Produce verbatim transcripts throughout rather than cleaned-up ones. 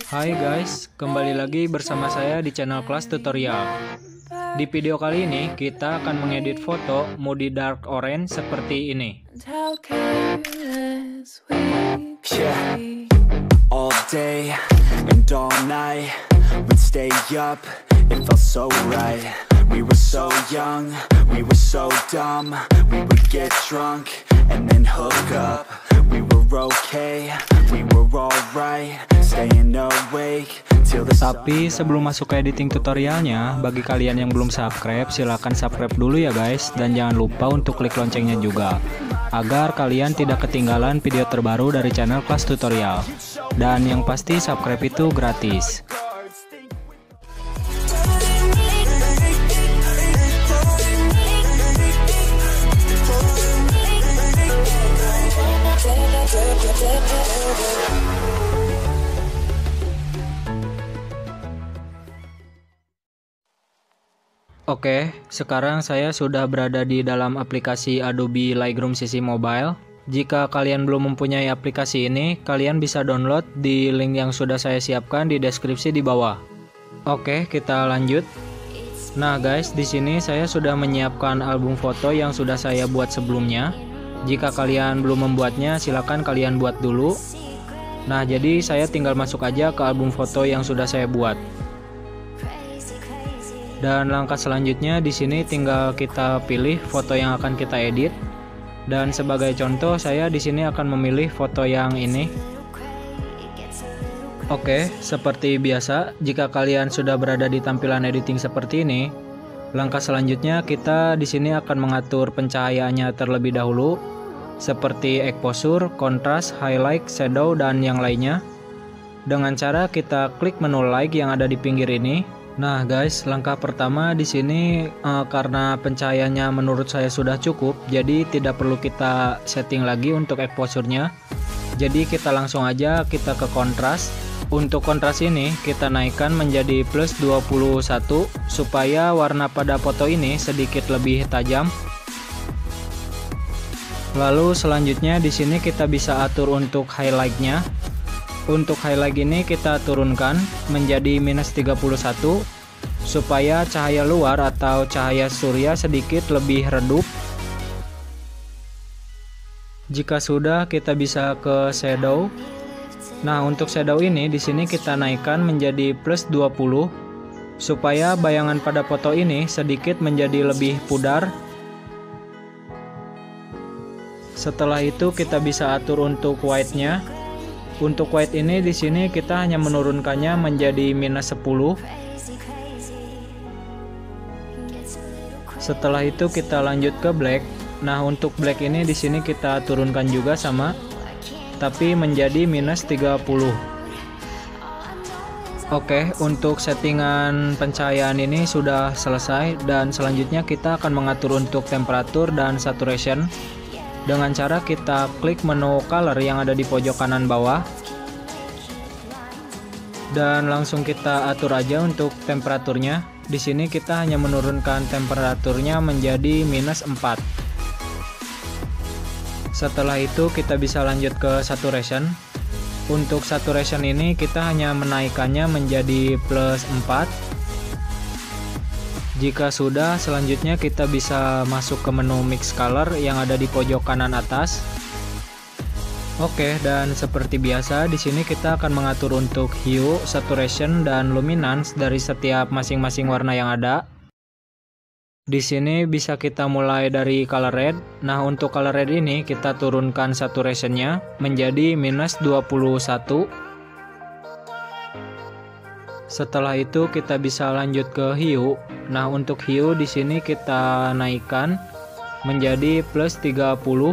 Hai guys, kembali lagi bersama saya di channel Kelas Tutorial. Di video kali ini kita akan mengedit foto mode dark orange seperti ini. Yeah, all day and all night we'd stay up, it felt so right. We were so young, we were so dumb. We would get drunk and then hook up. We were okay, we were alright, staying awake till the sun. Tapi sebelum masuk ke editing tutorialnya, bagi kalian yang belum subscribe, silahkan subscribe dulu ya guys. Dan jangan lupa untuk klik loncengnya juga, agar kalian tidak ketinggalan video terbaru dari channel Kelas Tutorial. Dan yang pasti subscribe itu gratis. Oke, sekarang saya sudah berada di dalam aplikasi Adobe Lightroom sisi mobile. Jika kalian belum mempunyai aplikasi ini, kalian bisa download di link yang sudah saya siapkan di deskripsi di bawah. Oke, kita lanjut. Nah guys, di sini saya sudah menyiapkan album foto yang sudah saya buat sebelumnya. Jika kalian belum membuatnya, silakan kalian buat dulu. Nah, jadi saya tinggal masuk aja ke album foto yang sudah saya buat. Dan langkah selanjutnya di sini tinggal kita pilih foto yang akan kita edit. Dan sebagai contoh saya di sini akan memilih foto yang ini. Oke, seperti biasa, jika kalian sudah berada di tampilan editing seperti ini, langkah selanjutnya kita di sini akan mengatur pencahayaannya terlebih dahulu, seperti exposure, kontras, highlight, shadow, dan yang lainnya. Dengan cara kita klik menu like yang ada di pinggir ini. Nah guys, langkah pertama di sini uh, karena pencahayaannya menurut saya sudah cukup, jadi tidak perlu kita setting lagi untuk exposure-nya. Jadi kita langsung aja kita ke kontras. Untuk kontras ini kita naikkan menjadi plus dua puluh satu supaya warna pada foto ini sedikit lebih tajam. Lalu selanjutnya di sini kita bisa atur untuk highlight-nya. Untuk highlight ini kita turunkan menjadi minus tiga puluh satu supaya cahaya luar atau cahaya surya sedikit lebih redup. Jika sudah, kita bisa ke shadow. Nah, untuk shadow ini di sini kita naikkan menjadi plus dua puluh supaya bayangan pada foto ini sedikit menjadi lebih pudar. Setelah itu kita bisa atur untuk white-nya. Untuk white ini di sini kita hanya menurunkannya menjadi minus sepuluh. Setelah itu kita lanjut ke black. Nah, untuk black ini di sini kita turunkan juga sama, tapi menjadi minus tiga puluh. Oke, untuk settingan pencahayaan ini sudah selesai dan selanjutnya kita akan mengatur untuk temperatur dan saturation. Dengan cara kita klik menu color yang ada di pojok kanan bawah. Dan langsung kita atur aja untuk temperaturnya. Di sini kita hanya menurunkan temperaturnya menjadi minus empat. Setelah itu kita bisa lanjut ke saturation. Untuk saturation ini kita hanya menaikkannya menjadi plus empat. Jika sudah, selanjutnya kita bisa masuk ke menu mix color yang ada di pojok kanan atas. Oke, dan seperti biasa di sini kita akan mengatur untuk hue, saturation, dan luminance dari setiap masing-masing warna yang ada. Di sini bisa kita mulai dari color red. Nah, untuk color red ini kita turunkan saturationnya menjadi minus dua puluh satu. Setelah itu kita bisa lanjut ke hue. Nah, untuk hue di sini kita naikkan menjadi plus tiga puluh.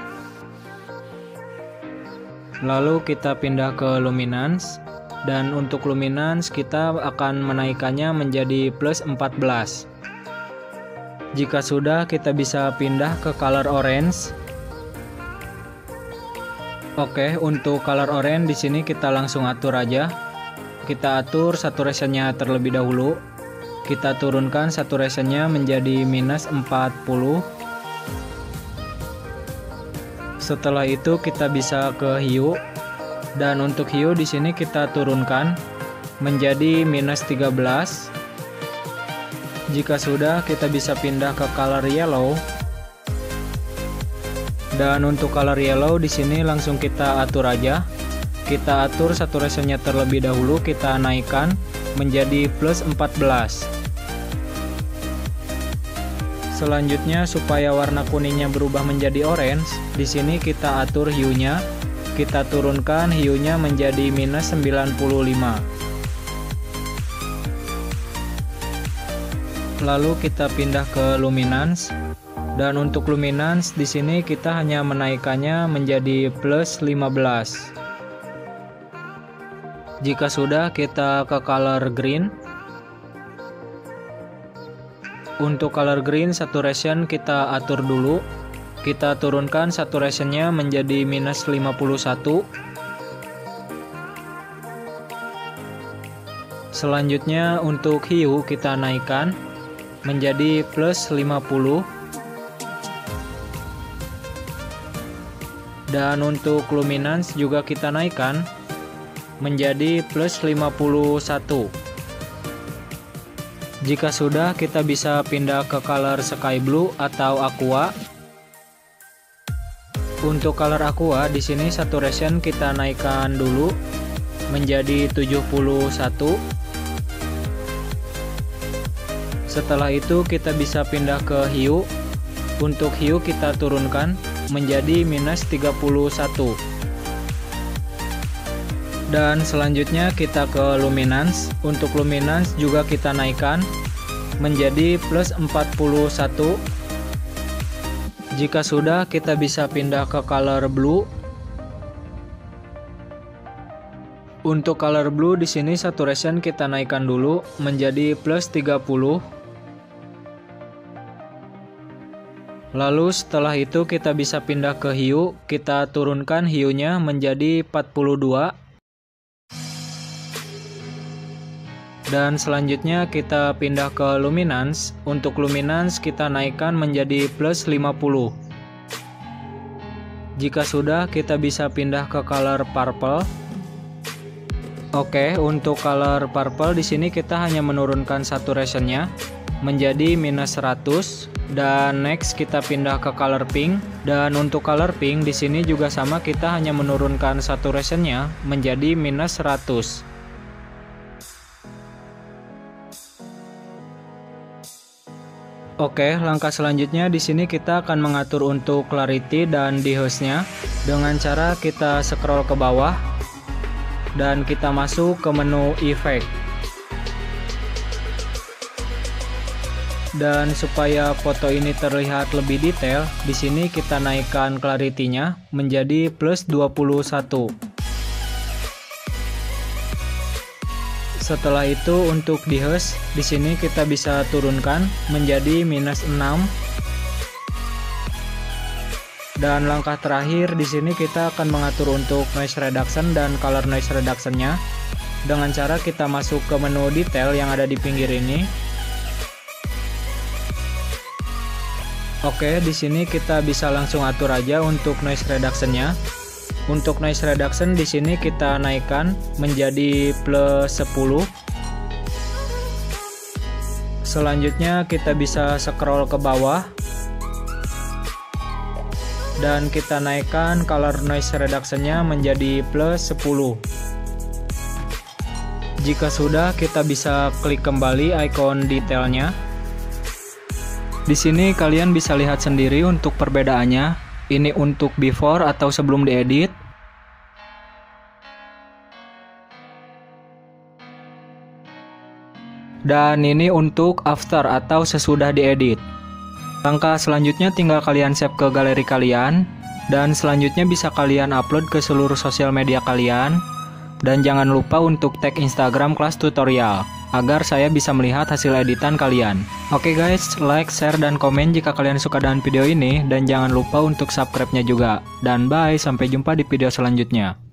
Lalu kita pindah ke luminance. Dan untuk luminance kita akan menaikkannya menjadi plus empat belas. Jika sudah, kita bisa pindah ke color orange. Oke, untuk color orange di sini kita langsung atur aja. Kita atur saturationnya terlebih dahulu. Kita turunkan saturationnya menjadi minus empat puluh. Setelah itu kita bisa ke hue. Dan untuk hue di sini kita turunkan menjadi minus tiga belas. Jika sudah, kita bisa pindah ke color yellow. Dan untuk color yellow di sini langsung kita atur aja. Kita atur saturation-nya terlebih dahulu, kita naikkan menjadi plus empat belas. Selanjutnya supaya warna kuningnya berubah menjadi orange, di sini kita atur hue-nya. Kita turunkan hue-nya menjadi minus sembilan puluh lima. Lalu kita pindah ke luminance. Dan untuk luminance di sini kita hanya menaikkannya menjadi plus lima belas. Jika sudah, kita ke color green. Untuk color green saturation kita atur dulu. Kita turunkan saturationnya menjadi minus lima puluh satu. Selanjutnya untuk hue kita naikkan menjadi plus lima puluh. Dan untuk luminance juga kita naikkan menjadi plus lima puluh satu. Jika sudah, kita bisa pindah ke color sky blue atau aqua. Untuk color aqua di sini saturation kita naikkan dulu menjadi tujuh puluh satu. Setelah itu kita bisa pindah ke hue. Untuk hue kita turunkan menjadi minus tiga puluh satu. Dan selanjutnya kita ke luminance. Untuk luminance juga kita naikkan menjadi plus empat puluh satu. Jika sudah, kita bisa pindah ke color blue. Untuk color blue di sini saturation kita naikkan dulu menjadi plus tiga puluh. Lalu setelah itu kita bisa pindah ke hue, kita turunkan hue-nya menjadi empat puluh dua. Dan selanjutnya kita pindah ke luminance. Untuk luminance kita naikkan menjadi plus lima puluh. Jika sudah, kita bisa pindah ke color purple. Oke, untuk color purple di sini kita hanya menurunkan saturation-nya menjadi minus seratus. Dan next kita pindah ke color pink. Dan untuk color pink di sini juga sama, kita hanya menurunkan saturation-nya menjadi minus seratus. Oke, langkah selanjutnya di sini kita akan mengatur untuk clarity dan diffuse-nya dengan cara kita scroll ke bawah dan kita masuk ke menu effect. Dan supaya foto ini terlihat lebih detail, di sini kita naikkan clarity-nya menjadi plus dua puluh satu. Setelah itu untuk diffuse di sini kita bisa turunkan menjadi minus enam. Dan langkah terakhir di sini kita akan mengatur untuk noise reduction dan color noise reduction-nya dengan cara kita masuk ke menu detail yang ada di pinggir ini. Oke, di sini kita bisa langsung atur aja untuk noise reduction-nya. Untuk noise reduction di sini kita naikkan menjadi plus sepuluh. Selanjutnya kita bisa scroll ke bawah dan kita naikkan color noise reduction-nya menjadi plus sepuluh. Jika sudah, kita bisa klik kembali icon detailnya. Di sini kalian bisa lihat sendiri untuk perbedaannya. Ini untuk before atau sebelum diedit. Dan ini untuk after atau sesudah diedit. Langkah selanjutnya tinggal kalian save ke galeri kalian. Dan selanjutnya bisa kalian upload ke seluruh sosial media kalian. Dan jangan lupa untuk tag Instagram kelas tutorial agar saya bisa melihat hasil editan kalian. Oke guys, like, share, dan komen jika kalian suka dengan video ini. Dan jangan lupa untuk subscribe-nya juga. Dan bye, sampai jumpa di video selanjutnya.